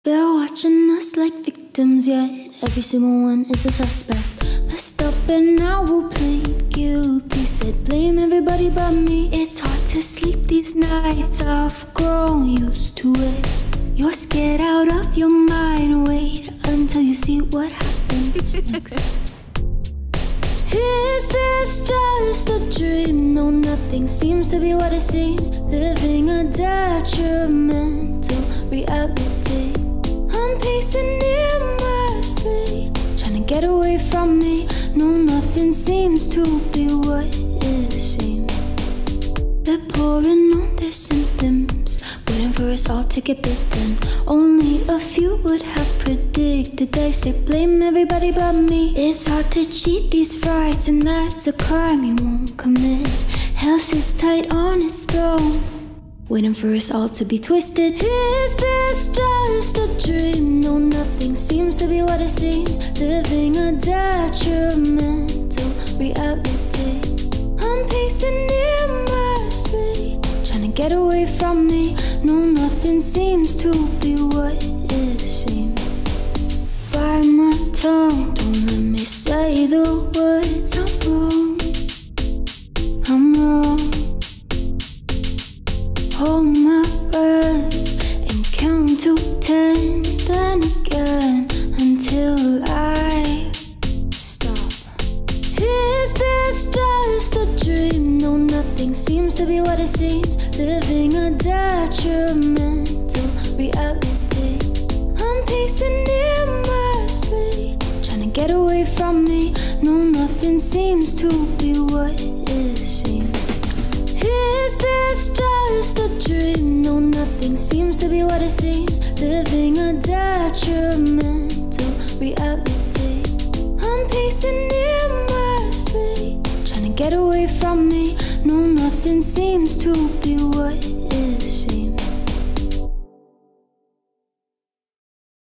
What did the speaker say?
They're watching us like victims, yet every single one is a suspect. Messed up and now we'll plead guilty. Said blame everybody but me. It's hard to sleep these nights, I've grown used to it. You're scared out of your mind, wait until you see what happens next. Is this just a dream? No, nothing seems to be what it seems. Living a detrimental reality. I'm pacing aimlessly, trying to get away from me. No, nothing seems to be what it seems. They're pouring on their symptoms, waiting for us all to get bitten. Only a few would have predicted. They say blame everybody but me. It's hard to cheat these frights, and that's a crime you won't commit. Hell sits tight on its throne, waiting for us all to be twisted. Is this just a dream? No, nothing seems to be what it seems. Living a detrimental reality. I'm pacing aimlessly, trying to get away from me. No, nothing seems to be what it seems. Bite my tongue, don't let me say the words. I'm wrong, I'm wrong. Hold my breath and count to 10, then again until I stop. Is this just a dream? No, nothing seems to be what it seems. Living a detrimental reality. I'm pacing aimlessly, trying to get away from me. No, nothing seems to be what it seems. Is this just a dream? No, nothing seems to be what it seems. Living a detrimental reality. I'm pacing aimlessly, trying to get away from me. No, nothing seems to be what it